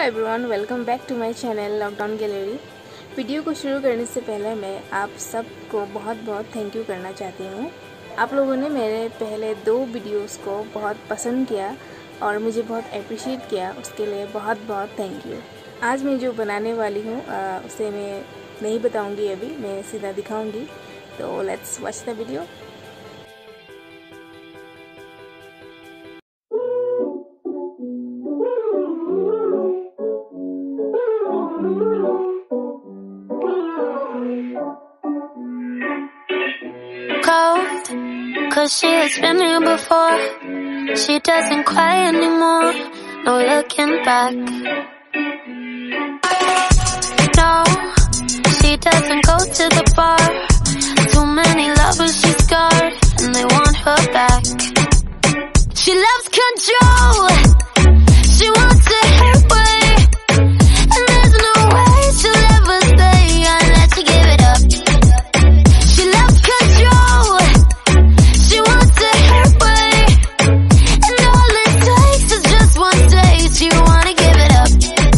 Everyone, welcome back to my channel lockdown gallery. Video को शुरू करने से पहले मैं आप सबको बहुत बहुत थैंक यू करना चाहती हूँ। आप लोगों ने मेरे पहले 2 वीडियोस को बहुत पसंद किया और मुझे बहुत अप्रिशिएट किया, उसके लिए बहुत बहुत थैंक यू। आज मैं जो बनाने वाली हूँ उसे मैं नहीं बताऊँगी, अभी मैं सीधा दिखाऊँगी। तो let's watch the video. Cold, 'cause she has been here before. She doesn't cry anymore, no looking back. No, she doesn't go to the bar. Too many lovers she's scarred, and they want her back. She loves control, she wants it her way, and there's no way she'll ever stay unless you give it up. She loves control, she wants it her way, and all it takes is just one taste. You wanna give it up.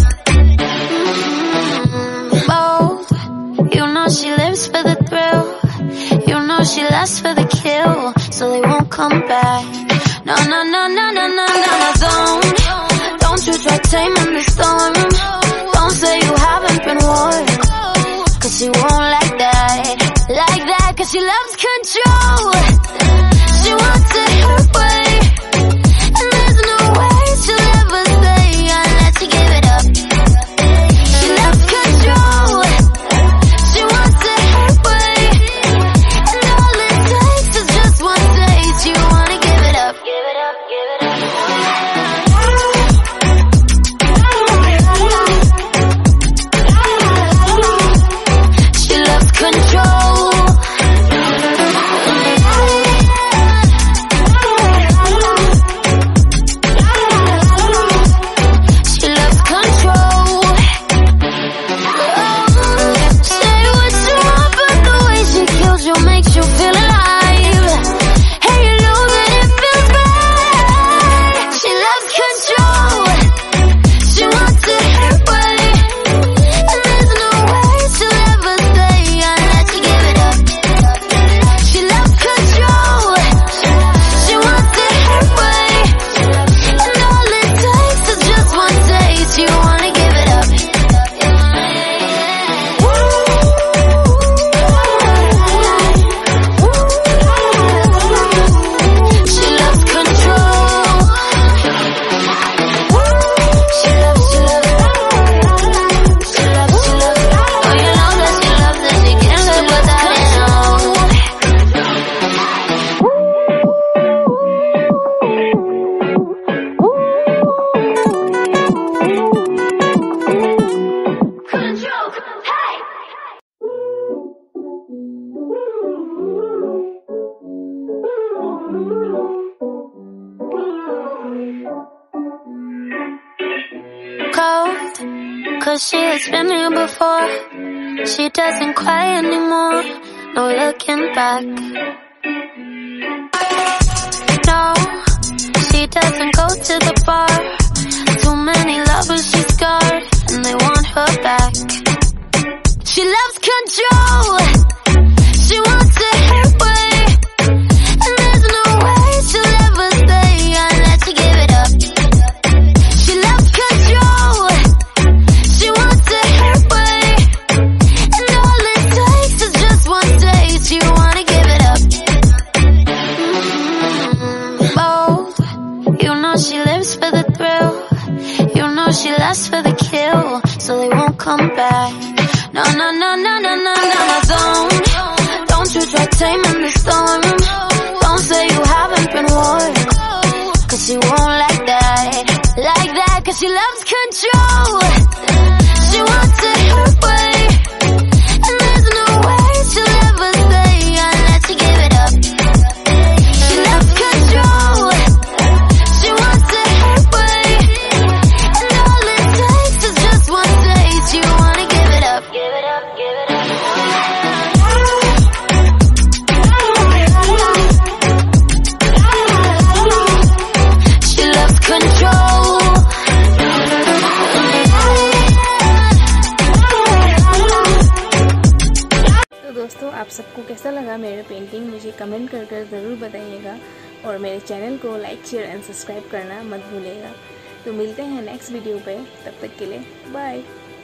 Bold, you know she lives for the thrill, you know she lasts for the kill, so they won't come back. No, no, no, no, no, no, no, no, don't you try taming the storm. Don't say you haven't been warned, 'cause she won't like that, 'cause she loves control. She wants it her way, and there's no way she'll ever stay unless you give it up. She loves control, she wants it her way, and all it takes is just one taste. You wanna give it up, give it up, give it up. She loves control. She loves control. Say what you want, but the way she kills you makes you feel alive. Hey, you know that it feels right. She loves control, she wants it her way, and there's no way she'll ever stay unless you give it up. She loves control, she wants it her way, and all it takes is just one taste. You wanna give it up. She loves control. She loves, she loves. She loves, she loves. Oh, you know that she loves it. She can't live without it, no. Control, hey! Cold, 'cause she has been here before. She doesn't cry anymore, no looking back. No, she doesn't go to the bar. Too many lovers she's scarred, and they want her back. She loves control, she wants it her way, and there's no way she'll ever stay unless you give it up. She loves control, she wants it her way, and all it takes is just one taste. You wanna give it up. Bold, you know she lives for the thrill, you know she lasts for the kill, so they won't come back. No, no, no, no, no, no, no, no, don't you try taming the storm. Don't say you haven't been warned, 'cause she won't like that, 'cause she loves control. She wants it her way, and there's no way she'll ever stay unless you give it up. She loves control, she wants it her way, and all it takes is just one taste. You wanna give it up, give it up, give it up. She loves control. सबको कैसा लगा मेरा painting मुझे comment कर ज़रूर बताइएगा, और मेरे चैनल को लाइक शेयर एंड सब्सक्राइब करना मत भूलिएगा। तो मिलते हैं नेक्स्ट वीडियो पे, तब तक के लिए बाय।